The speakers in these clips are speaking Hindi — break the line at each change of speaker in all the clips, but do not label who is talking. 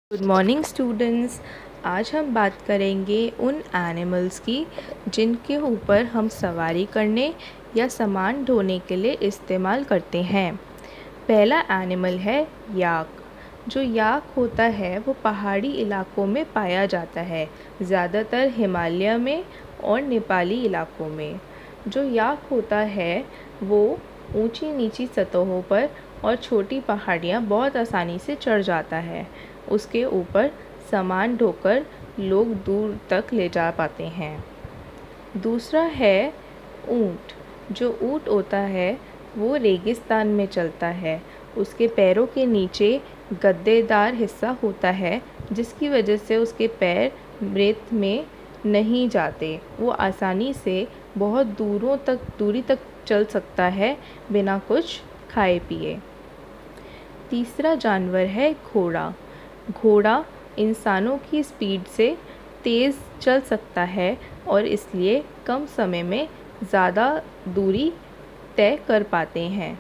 Good morning students. आज हम बात करेंगे उन एनिमल्स की जिनके ऊपर हम सवारी करने या सामान ढोने के लिए इस्तेमाल करते हैं। पहला एनिमल है याक। जो याक होता है वो पहाड़ी इलाकों में पाया जाता है, ज़्यादातर हिमालय में और नेपाली इलाकों में। जो याक होता है वो ऊंची नीची सतहों पर और छोटी पहाड़ियाँ बहुत आसानी से चढ़ जाता है। उसके ऊपर सामान ढोकर लोग दूर तक ले जा पाते हैं। दूसरा है ऊँट। जो ऊँट होता है वो रेगिस्तान में चलता है। उसके पैरों के नीचे गद्देदार हिस्सा होता है, जिसकी वजह से उसके पैर रेत में नहीं जाते। वो आसानी से बहुत दूरी तक चल सकता है बिना कुछ खाए पिए। तीसरा जानवर है घोड़ा। घोड़ा इंसानों की स्पीड से तेज़ चल सकता है और इसलिए कम समय में ज़्यादा दूरी तय कर पाते हैं।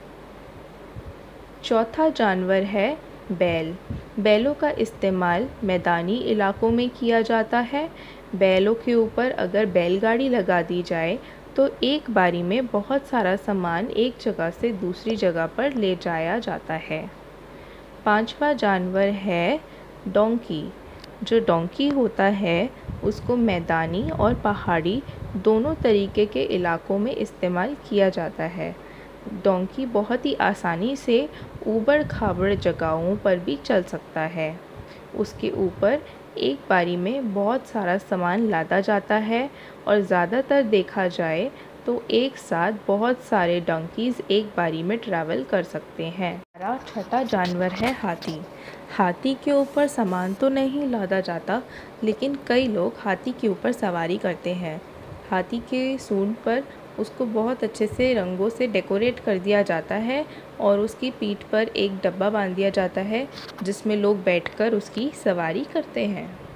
चौथा जानवर है बैल। बैलों का इस्तेमाल मैदानी इलाकों में किया जाता है। बैलों के ऊपर अगर बैलगाड़ी लगा दी जाए तो एक बारी में बहुत सारा सामान एक जगह से दूसरी जगह पर ले जाया जाता है। पांचवा जानवर है डोंकी। जो डोंकी होता है उसको मैदानी और पहाड़ी दोनों तरीके के इलाकों में इस्तेमाल किया जाता है। डोंकी बहुत ही आसानी से ऊबड़ खाबड़ जगहों पर भी चल सकता है। उसके ऊपर एक बारी में बहुत सारा सामान लादा जाता है और ज़्यादातर देखा जाए तो एक साथ बहुत सारे डंकीज़ एक बारी में ट्रैवल कर सकते हैं। हमारा छठा जानवर है हाथी। हाथी के ऊपर सामान तो नहीं लादा जाता, लेकिन कई लोग हाथी के ऊपर सवारी करते हैं। हाथी के सूंड पर उसको बहुत अच्छे से रंगों से डेकोरेट कर दिया जाता है और उसकी पीठ पर एक डब्बा बांध दिया जाता है जिसमें लोग बैठकर उसकी सवारी करते हैं।